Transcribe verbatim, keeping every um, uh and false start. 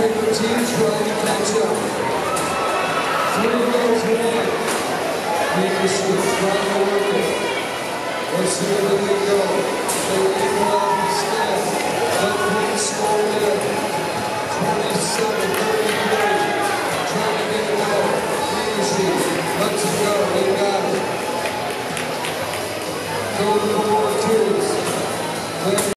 favorite teams trying to catch up. Three goals won. Make the switch, trying to work it. Let's see where they go. They leave off instead. Let Queen score there. twenty-seven thirty-three. Trying to get it out. Easy. Let's go. They got it. Go to the four twos.